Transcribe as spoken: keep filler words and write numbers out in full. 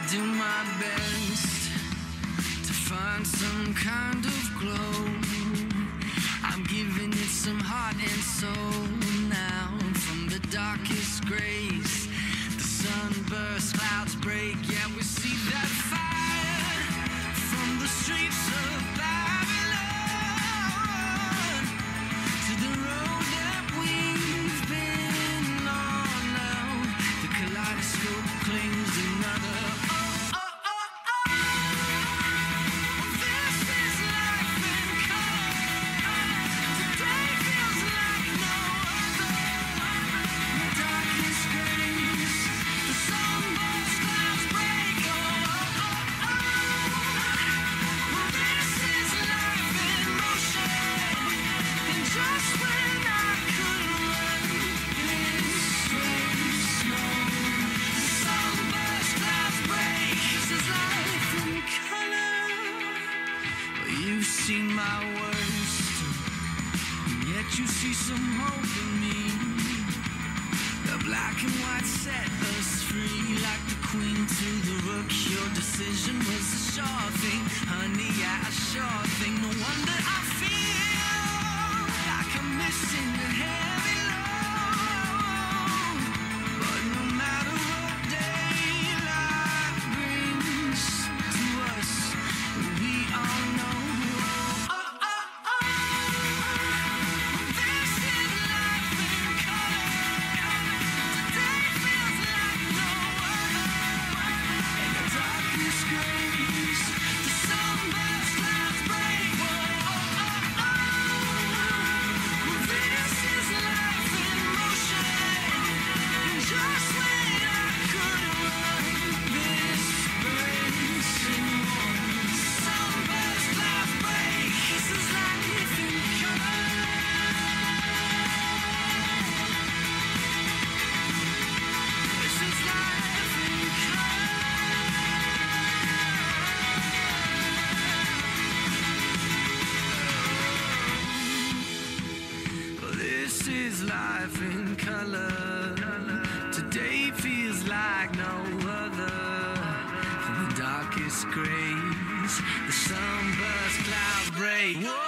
do my best to find some kind of glow. I'm giving it some heart and soul now. From the darkest grays, the sunburst, clouds break. Yeah, we see that fire from the streets of Babylon to the road that we've been on now. The kaleidoscope claims another. You've seen my worst, and yet you see some hope in me. The black and white set us free, like the queen to the rook. Your decision was a sure thing, honey, yeah, a sure thing. No wonder I feel like I'm missing a heavy load. But no matter what daylight brings to us, we all know. This is life in color. Today feels like no other. From the darkest grays, the sunburst clouds break. Whoa.